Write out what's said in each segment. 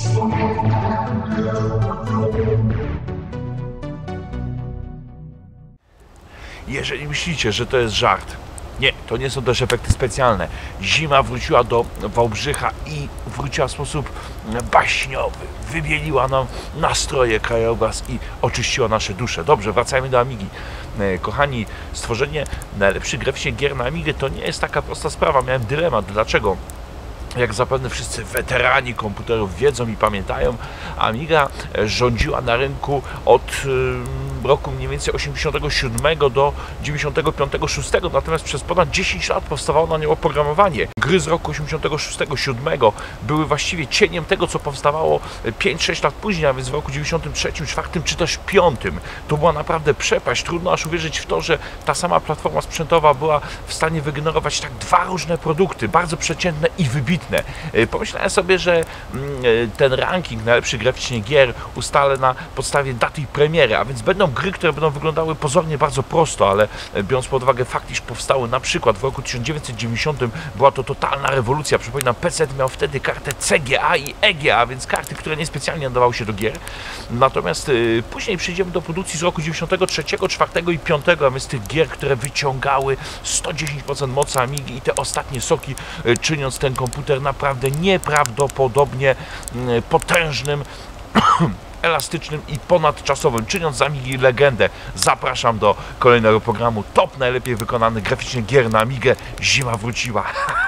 Jeżeli myślicie, że to jest żart, nie, to nie są też efekty specjalne. Zima wróciła do Wałbrzycha i wróciła w sposób baśniowy. Wybieliła nam nastroje, krajobraz i oczyściła nasze dusze. Dobrze, wracajmy do Amigi. Kochani, stworzenie najlepszych graficznie gier na Amigę to nie jest taka prosta sprawa. Miałem dylemat. Dlaczego? Jak zapewne wszyscy weterani komputerów wiedzą i pamiętają, Amiga rządziła na rynku od roku mniej więcej 87 do 95-6, natomiast przez ponad 10 lat powstawało na nią oprogramowanie. Gry z roku 86-7 były właściwie cieniem tego, co powstawało 5-6 lat później, a więc w roku 93, 4 czy też 5. To była naprawdę przepaść. Trudno aż uwierzyć w to, że ta sama platforma sprzętowa była w stanie wygenerować tak dwa różne produkty, bardzo przeciętne i wybitne. Pomyślałem sobie, że ten ranking najlepszych graficznie gier ustalę na podstawie daty ich premiery, a więc będą gry, które będą wyglądały pozornie bardzo prosto, ale biorąc pod uwagę fakt, iż powstały na przykład w roku 1990, była to totalna rewolucja. Przypominam, PC miał wtedy kartę CGA i EGA, więc karty, które niespecjalnie nadawały się do gier. Natomiast później przejdziemy do produkcji z roku 93, 4 i 5, a więc tych gier, które wyciągały 110% mocy Amigi i te ostatnie soki, czyniąc ten komputer naprawdę nieprawdopodobnie potężnym, elastycznym i ponadczasowym, czyniąc z Amigi legendę. Zapraszam do kolejnego programu Top najlepiej wykonanych graficznie gier na Amigę. Zima wróciła.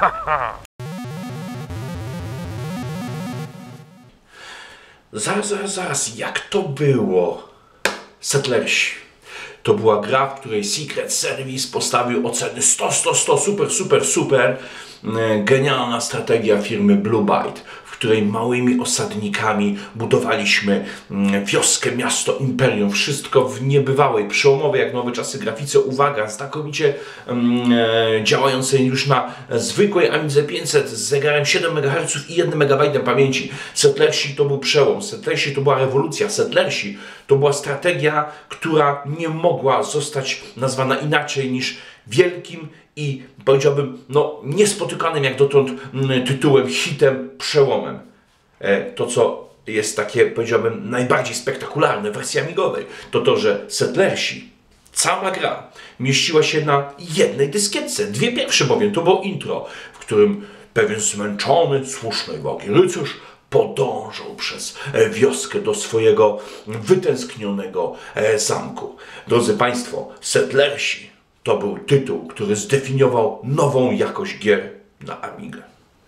Zaraz, jak to było? Settlersi. To była gra, w której Secret Service postawił oceny 100, super. Genialna strategia firmy Blue Byte, w której małymi osadnikami budowaliśmy wioskę, miasto, imperium. Wszystko w niebywałej, przełomowej jak nowe czasy grafice. Uwaga, znakomicie działającej już na zwykłej Amidze 500 z zegarem 7 MHz i 1 MB pamięci. Settlersi to był przełom, Settlersi to była rewolucja, Settlersi to była strategia, która nie mogła zostać nazwana inaczej niż wielkim i powiedziałbym, niespotykanym jak dotąd tytułem, hitem, przełomem. To, co jest takie, powiedziałbym, najbardziej spektakularne w wersji amigowej, to, że Settlersi, cała gra mieściła się na jednej dyskietce. Dwie pierwsze bowiem, to było intro, w którym pewien zmęczony, słusznej wagi rycerz podążał przez wioskę do swojego wytęsknionego zamku. Drodzy Państwo, Settlersi to był tytuł, który zdefiniował nową jakość gier na Amigę.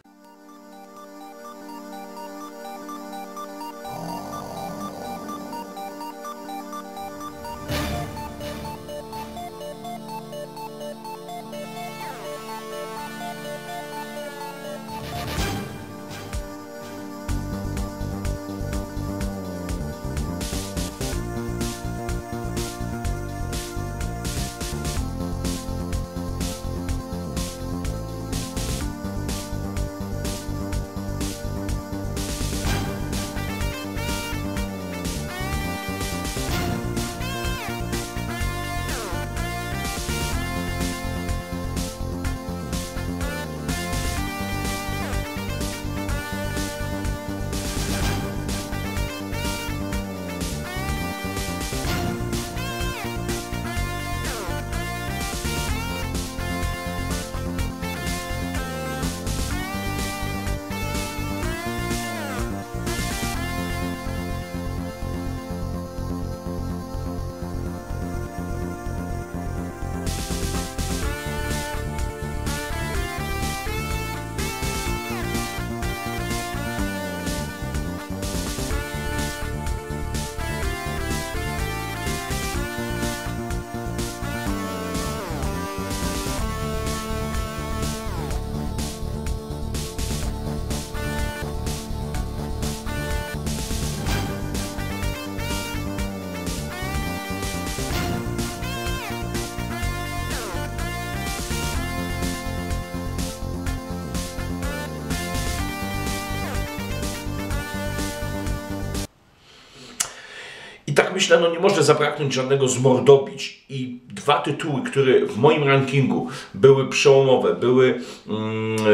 I tak myślę, nie może zabraknąć żadnego zmordobić. I dwa tytuły, które w moim rankingu były przełomowe, były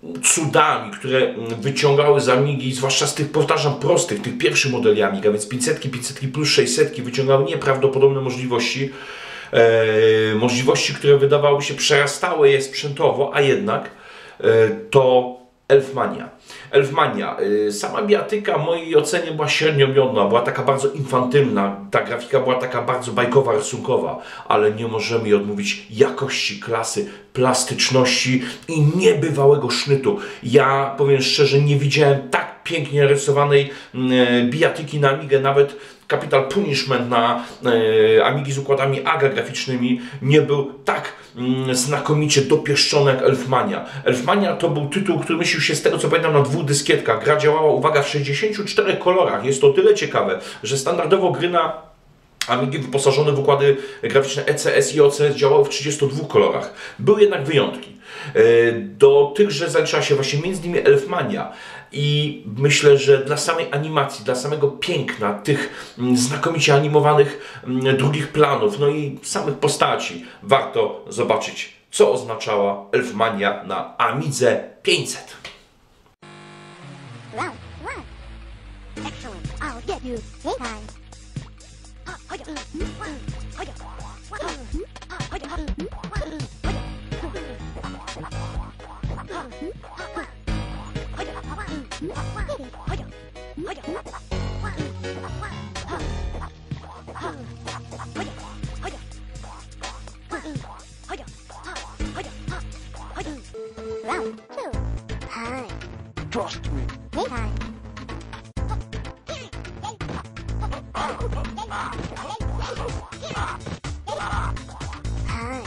cudami, które wyciągały z Amigi, zwłaszcza z tych, powtarzam, prostych, tych pierwszych modeli Amiga, więc 500, 500 plus 600 wyciągały nieprawdopodobne możliwości, które wydawałoby się przerastały je sprzętowo, a jednak to Elfmania. Elfmania. Sama bijatyka w mojej ocenie była średnio miodna, była taka bardzo infantylna, ta grafika była taka bardzo bajkowa, rysunkowa, ale nie możemy jej odmówić jakości, klasy, plastyczności i niebywałego sznytu. Ja powiem szczerze, nie widziałem tak pięknie rysowanej bijatyki na Amigę, nawet Capital Punishment na Amigi z układami AGA graficznymi nie był tak znakomicie dopieszczony jak Elfmania. Elfmania to był tytuł, który mieścił się, z tego co pamiętam, na 2 dyskietkach. Gra działała, uwaga, w 64 kolorach. Jest to o tyle ciekawe, że standardowo gry na Amigi wyposażone w układy graficzne ECS i OCS działały w 32 kolorach. Były jednak wyjątki. Do tychże zaliczała się właśnie między innymi Elfmania. I myślę, że dla samej animacji, dla samego piękna tych znakomicie animowanych drugich planów, no i samych postaci, warto zobaczyć, co oznaczała Elfmania na Amidze 500. Round one. Excellent. I'll get you. Time. Round two. Time. Trust me. Time. Time.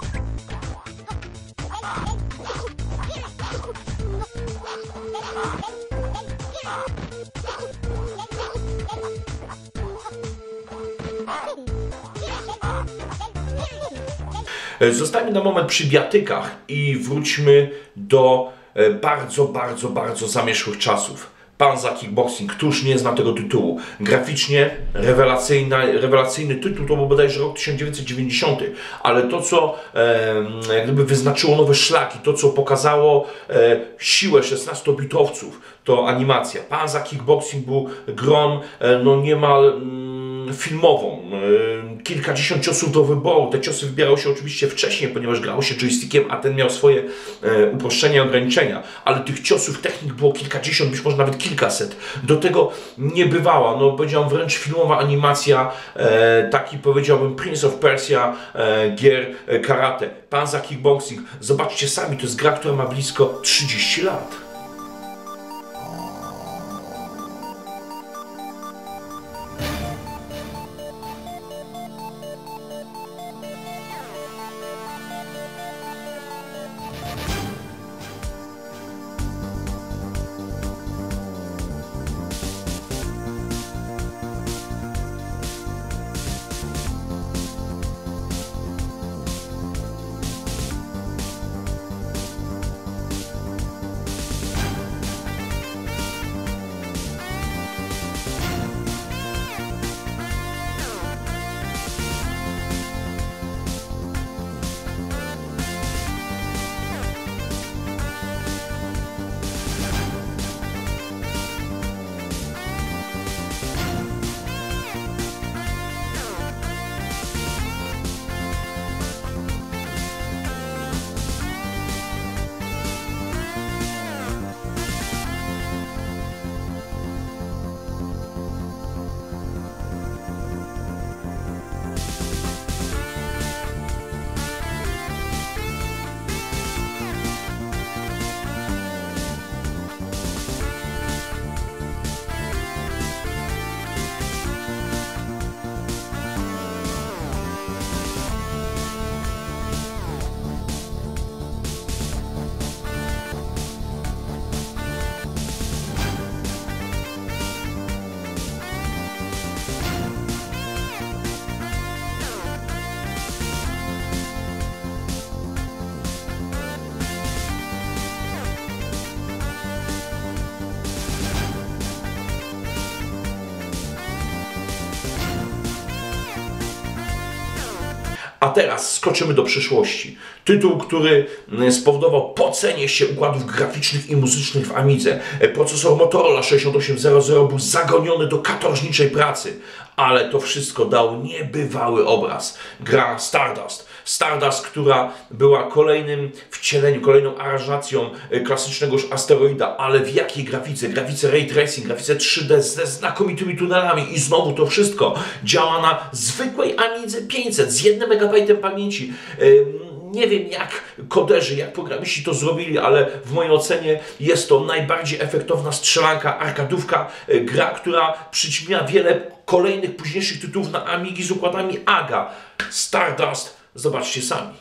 Zostańmy na moment przy biatykach i wróćmy do bardzo zamierzchłych czasów. Panza Kickboxing, któż nie zna tego tytułu? Graficznie rewelacyjny tytuł, to był bodajże rok 1990, ale to co jak gdyby wyznaczyło nowe szlaki, to co pokazało siłę 16-bitowców, to animacja. Panza Kickboxing był grą no niemal filmową. Kilkadziesiąt ciosów do wyboru. Te ciosy wybierały się oczywiście wcześniej, ponieważ grało się joystickiem, a ten miał swoje uproszczenia i ograniczenia. Ale tych ciosów, technik było kilkadziesiąt, być może nawet kilkaset. Do tego nie bywała, no powiedziałbym wręcz filmowa animacja, taki powiedziałbym Prince of Persia gier karate. Panza Kickboxing. Zobaczcie sami, to jest gra, która ma blisko 30 lat. A teraz skoczymy do przyszłości. Tytuł, który spowodował pocenie się układów graficznych i muzycznych w Amidze. Procesor Motorola 6800 był zagoniony do katorżniczej pracy, ale to wszystko dał niebywały obraz. Gra Stardust. Stardust, która była kolejnym wcieleniem, kolejną aranżacją klasycznego już asteroida, ale w jakiej grafice? Grafice Ray Tracing, grafice 3D ze znakomitymi tunelami i znowu to wszystko działa na zwykłej Amidze 500 z 1 MB pamięci. Nie wiem, jak koderzy, jak programiści to zrobili, ale w mojej ocenie jest to najbardziej efektowna strzelanka, arkadówka, gra, która przyćmia wiele kolejnych, późniejszych tytułów na Amigi z układami AGA. Stardust, zobaczcie sami.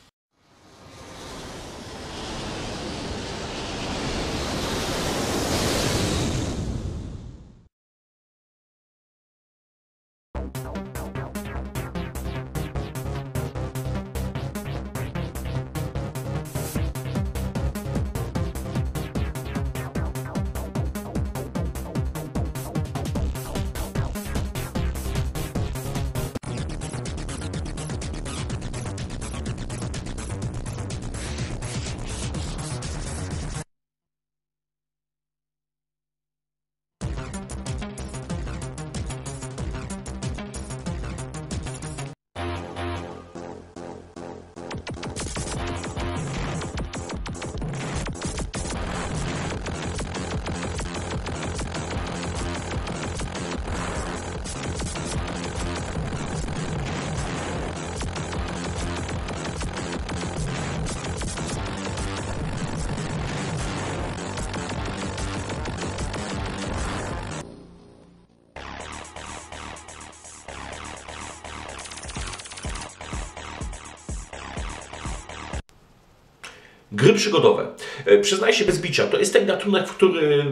Gry przygodowe. Przyznaję się bez bicia, to jest ten gatunek, w który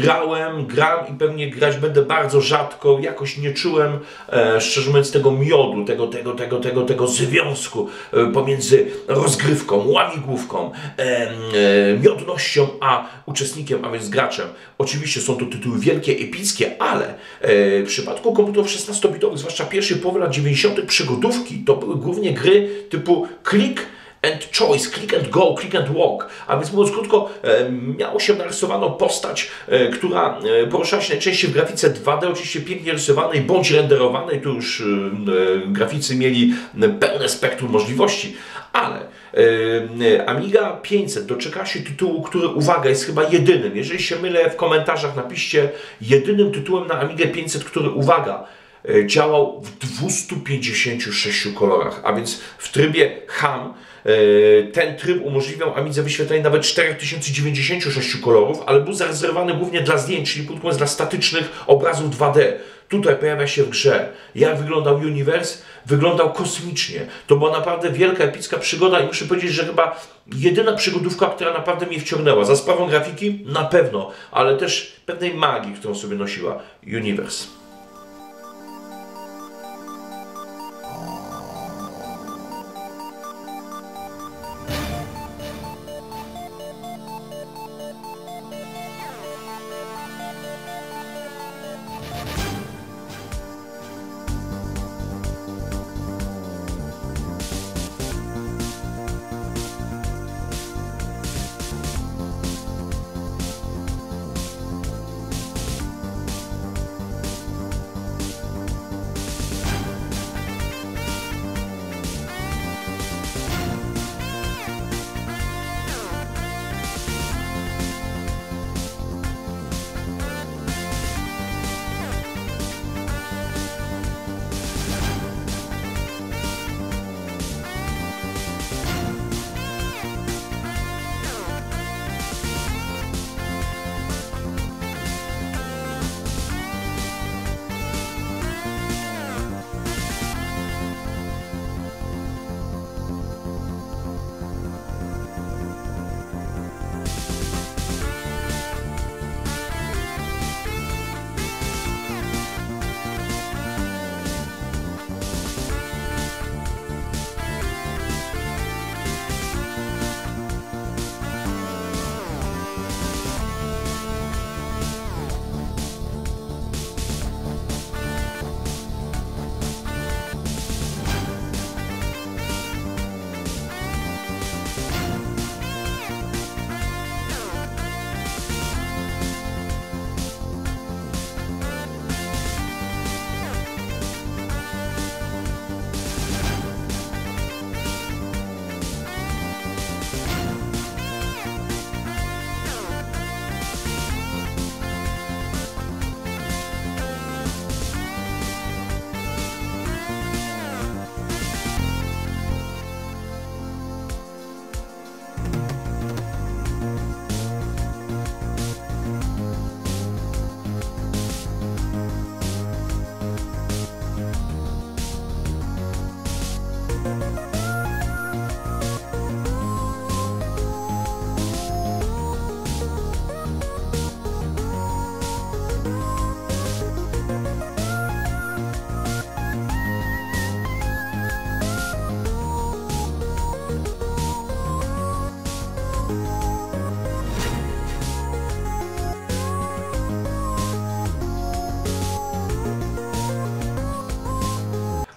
gram i pewnie grać będę bardzo rzadko. Jakoś nie czułem, szczerze mówiąc, tego miodu, tego związku pomiędzy rozgrywką, łamigłówką, miodnością, a uczestnikiem, a więc graczem. Oczywiście są to tytuły wielkie, epickie, ale w przypadku komputerów 16-bitowych, zwłaszcza pierwszej połowy lat 90. przygodówki, to były głównie gry typu click and choice, click and go, click and walk. A więc mówiąc krótko, miało się narysowaną postać, która poruszała się najczęściej w grafice 2D, oczywiście pięknie rysowanej bądź renderowanej. Tu już graficy mieli pełne spektrum możliwości, ale Amiga 500 doczekała się tytułu, który, uwaga, jest chyba jedynym, jeżeli się mylę, w komentarzach napiszcie, jedynym tytułem na Amigę 500, który, uwaga, działał w 256 kolorach, a więc w trybie HAM. Ten tryb umożliwiał Amidze wyświetlenie nawet 4096 kolorów, ale był zarezerwowany głównie dla zdjęć, czyli krótko mówiąc dla statycznych obrazów 2D. Tutaj pojawia się w grze. Jak wyglądał Universe? Wyglądał kosmicznie. To była naprawdę wielka, epicka przygoda i muszę powiedzieć, że chyba jedyna przygodówka, która naprawdę mnie wciągnęła. Za sprawą grafiki? Na pewno, ale też pewnej magii, którą sobie nosiła Universe.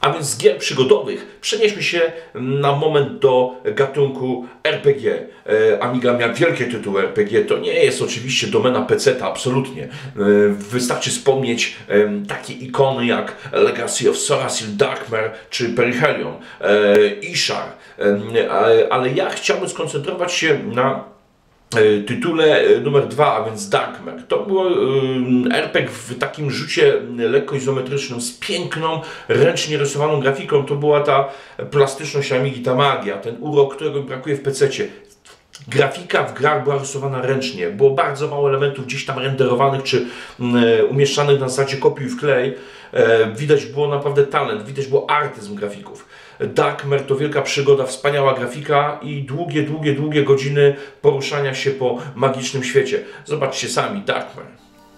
A więc z gier przygodowych przenieśmy się na moment do gatunku RPG. Amiga miała wielkie tytuły RPG, to nie jest oczywiście domena PC-ta, absolutnie. Wystarczy wspomnieć takie ikony jak Legacy of Sorasil, Darkmare czy Perihelion, Ishar, ale ja chciałbym skoncentrować się na tytule numer 2, a więc Darkmare. To było RPG w takim rzucie lekko izometrycznym z piękną, ręcznie rysowaną grafiką. To była ta plastyczność Amigi, ta magia, ten urok, którego brakuje w PC-cie. Grafika w grach była rysowana ręcznie. Było bardzo mało elementów gdzieś tam renderowanych czy umieszczanych na zasadzie kopiuj wklej. Widać było naprawdę talent, widać było artyzm grafików. Darkmare to wielka przygoda, wspaniała grafika i długie godziny poruszania się po magicznym świecie. Zobaczcie sami, Darkmare.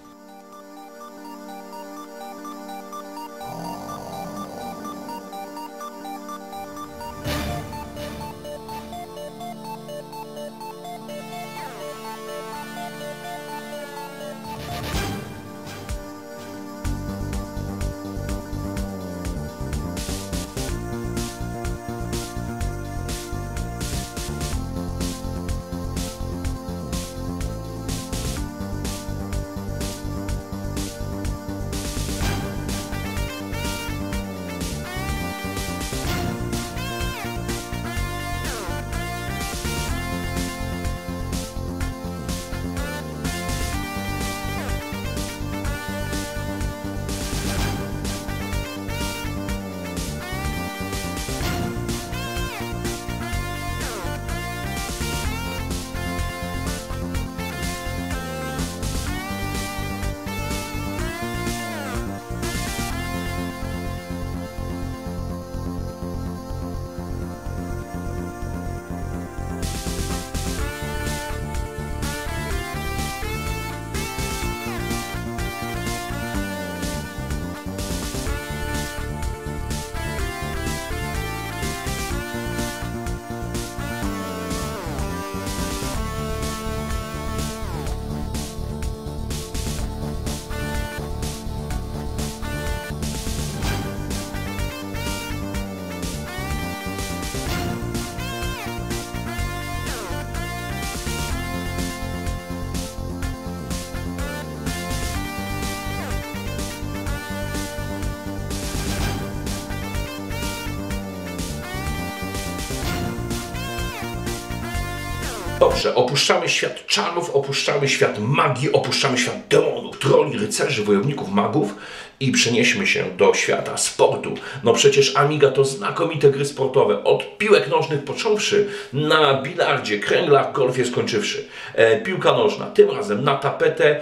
Dobrze, opuszczamy świat czarów, opuszczamy świat magii, opuszczamy świat demonów, troli, rycerzy, wojowników, magów i przenieśmy się do świata sportu. No przecież Amiga to znakomite gry sportowe, od piłek nożnych począwszy, na bilardzie, kręglach, golfie skończywszy. Piłka nożna, tym razem na tapetę.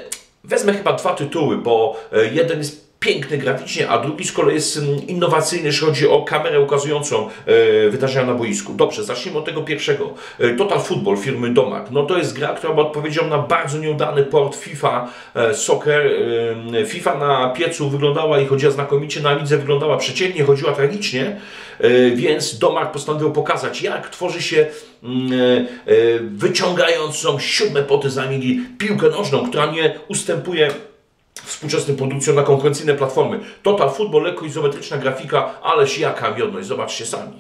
Wezmę chyba dwa tytuły, bo jeden jest piękny graficznie, a drugi z kolei jest innowacyjny, jeśli chodzi o kamerę ukazującą wydarzenia na boisku. Dobrze, zacznijmy od tego pierwszego. Total Football firmy Domag. No to jest gra, która była odpowiedzią na bardzo nieudany port FIFA Soccer. FIFA na piecu wyglądała i chodziła znakomicie, na lidze wyglądała przeciętnie, chodziła tragicznie, więc Domag postanowił pokazać, jak tworzy się wyciągającą siódme poty z Amigi piłkę nożną, która nie ustępuje współczesnym produkcjom na konkurencyjne platformy. Total Football, lekko izometryczna grafika, ależ jaka miodność, zobaczcie sami.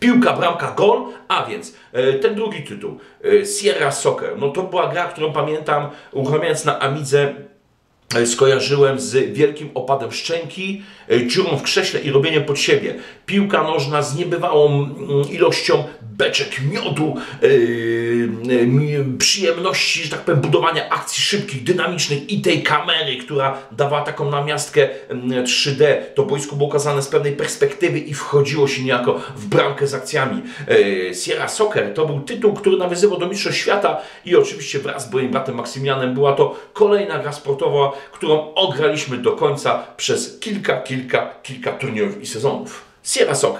piłka, bramka, gol, a więc ten drugi tytuł, Sierra Soccer, no to była gra, którą pamiętam, uruchamiając na Amidze, skojarzyłem z wielkim opadem szczęki, dziurą w krześle i robieniem pod siebie. Piłka nożna z niebywałą ilością beczek miodu, przyjemności, że tak powiem, budowania akcji szybkich, dynamicznych i tej kamery, która dawała taką namiastkę 3D. To boisko było ukazane z pewnej perspektywy i wchodziło się niejako w bramkę z akcjami. Sierra Soccer to był tytuł, który nawiązywał do Mistrzostw Świata i oczywiście wraz z moim bratem Maksymilianem była to kolejna gra sportowa, którą ograliśmy do końca przez kilka turniejów i sezonów. Sierra Soccer.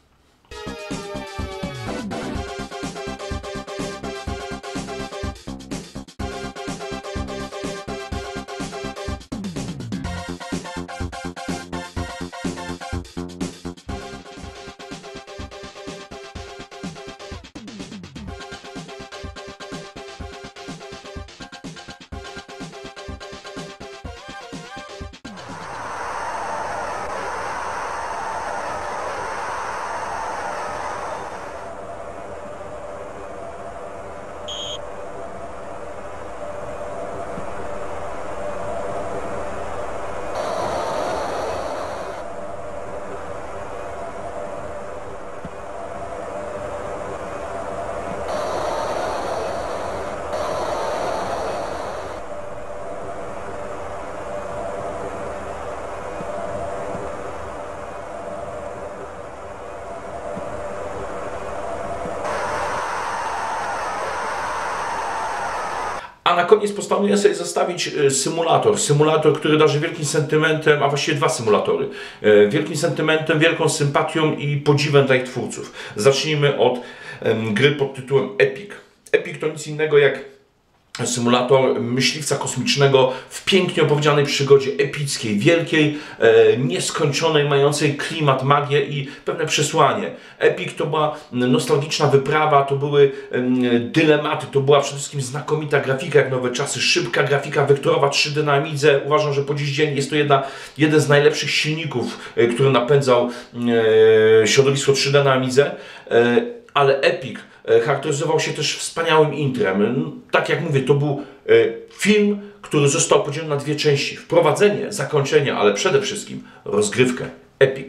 A na koniec postanowiłem sobie zostawić symulator, który darzy wielkim sentymentem, a właściwie dwa symulatory. Wielkim sentymentem, wielką sympatią i podziwem dla ich twórców. Zacznijmy od gry pod tytułem Epic. Epic to nic innego jak symulator myśliwca kosmicznego w pięknie opowiedzianej przygodzie epickiej, wielkiej, nieskończonej, mającej klimat, magię i pewne przesłanie. Epic to była nostalgiczna wyprawa, to były dylematy, to była przede wszystkim znakomita grafika jak nowe czasy, szybka grafika wektorowa 3D na Amidze. Uważam, że po dziś dzień jest to jeden z najlepszych silników, który napędzał środowisko 3D na Amidze, ale Epic charakteryzował się też wspaniałym intrem. Tak jak mówię, to był film, który został podzielony na dwie części. Wprowadzenie, zakończenie, ale przede wszystkim rozgrywkę. Epic.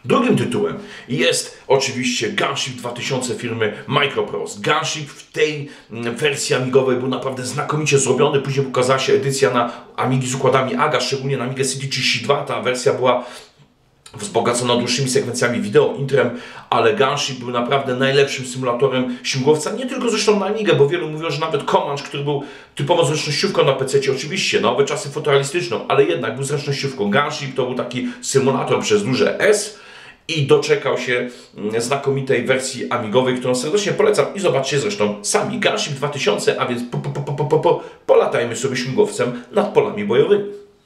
Drugim tytułem jest oczywiście Gunship 2000 firmy Microprose. Gunship w tej wersji amigowej był naprawdę znakomicie zrobiony. Później ukazała się edycja na Amigi z układami AGA, szczególnie na Amigę CD32. Ta wersja była wzbogacona dłuższymi sekwencjami wideo, intrem, ale Gunship był naprawdę najlepszym symulatorem śmigłowca, nie tylko zresztą na Amigę, bo wielu mówiło, że nawet Comanche, który był typowo zręcznościówką na PC, oczywiście, na owe czasy fotorealistyczną, ale jednak był zręcznościówką. Gunship to był taki symulator przez duże S i doczekał się znakomitej wersji amigowej, którą serdecznie polecam i zobaczcie zresztą sami. Gunship 2000, a więc polatajmy sobie śmigłowcem nad polami bojowymi.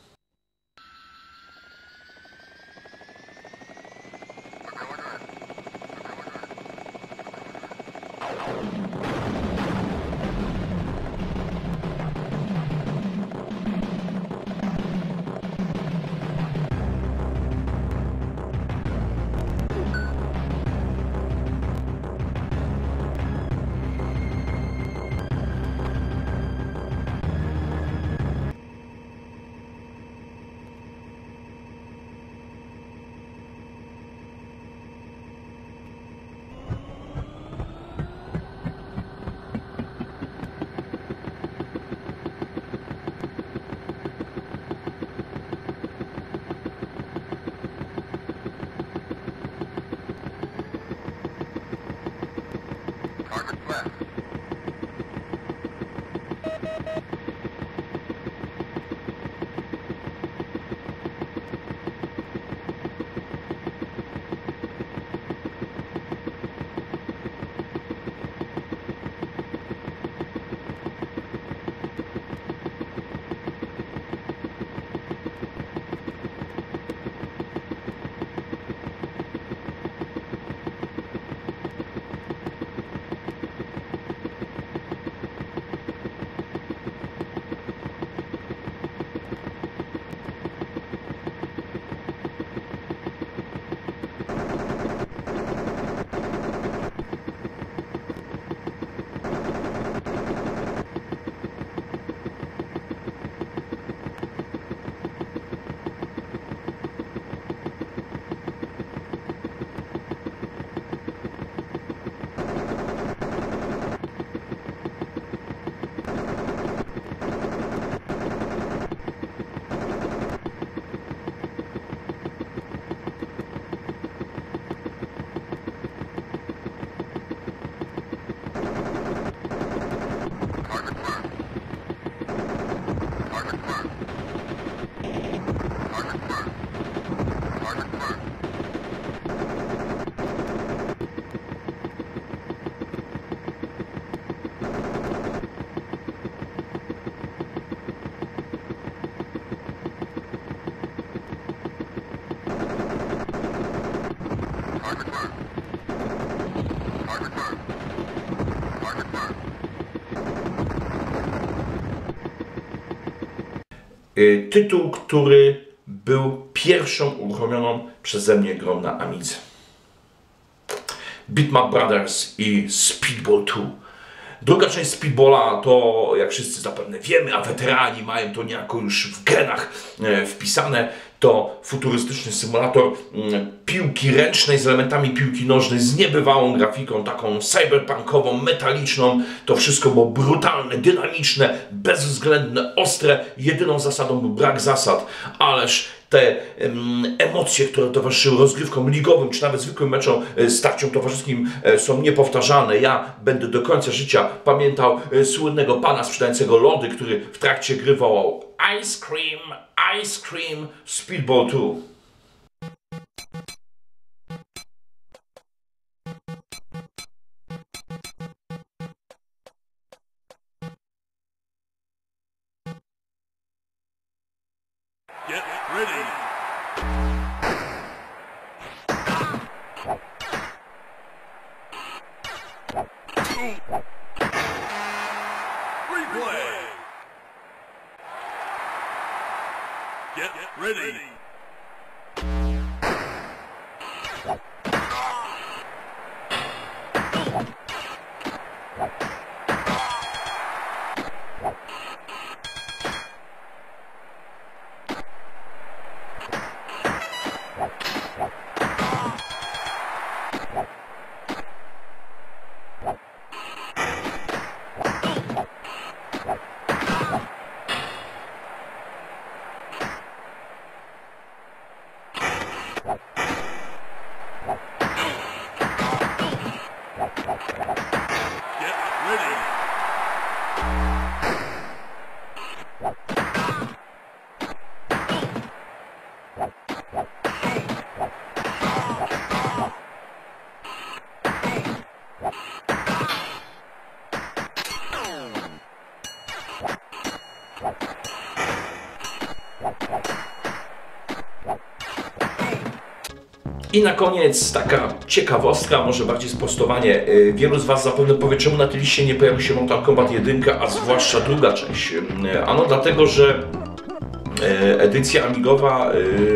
Tytuł, który był pierwszą uruchomioną przeze mnie grą na Amidze. Bitmap Brothers i Speedball 2. Druga część Speedballa to, jak wszyscy zapewne wiemy, a weterani mają to niejako już w genach wpisane, to futurystyczny symulator piłki ręcznej z elementami piłki nożnej, z niebywałą grafiką, taką cyberpunkową, metaliczną. To wszystko było brutalne, dynamiczne, bezwzględne, ostre. Jedyną zasadą był brak zasad, ależ te emocje, które towarzyszyły rozgrywkom ligowym, czy nawet zwykłym meczom, starciom towarzyskim są niepowtarzalne. Ja będę do końca życia pamiętał słynnego pana sprzedającego lody, który w trakcie gry wołał Ice Cream, Speedball 2. Get ready. Replay. Get ready. I na koniec taka ciekawostka, może bardziej sprostowanie. Wielu z Was zapewne powie, czemu na tej liście nie pojawił się Mortal Kombat 1, a zwłaszcza druga część. Ano dlatego, że edycja amigowa,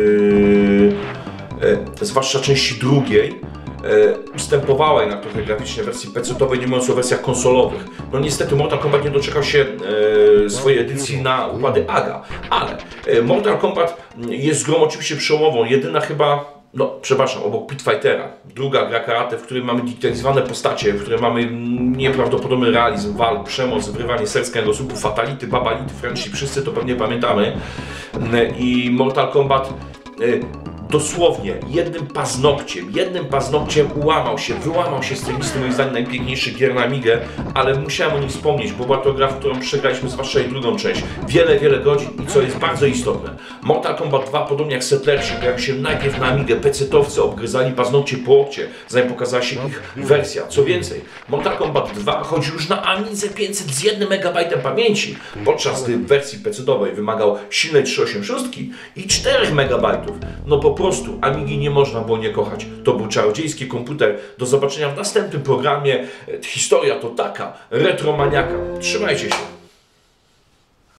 zwłaszcza części drugiej, ustępowała jednak trochę graficznie wersji PC-owej, nie mówiąc o wersjach konsolowych. No niestety Mortal Kombat nie doczekał się swojej edycji na układy AGA, ale Mortal Kombat jest grą oczywiście przełomową, jedyna chyba, no przepraszam, obok Pit Fightera, druga gra karate, w której mamy digitalizowane postacie, w której mamy nieprawdopodobny realizm, walk, przemoc, wyrywanie serc kręgosłupu, fatality, babality, friendship, wszyscy to pewnie pamiętamy. I Mortal Kombat dosłownie jednym paznokciem wyłamał się z tej listy moim zdaniem najpiękniejszych gier na Amigę, ale musiałem o nim wspomnieć, bo była to gra, w którą przegraliśmy zwłaszcza jej drugą część. Wiele godzin i co jest bardzo istotne, Mortal Kombat 2, podobnie jak Settlersi, pojawił się najpierw na Amigę, pecetowcy obgryzali paznokcie po łokcie, zanim pokazała się ich wersja. Co więcej, Mortal Kombat 2 chodzi już na Amidze 500 z 1 MB pamięci, podczas gdy w wersji pecetowej wymagał silnej 386 i 4 MB. No po prostu Amigi nie można było nie kochać. To był czarodziejski komputer. Do zobaczenia w następnym programie. Historia to taka, retromaniaka. Trzymajcie się.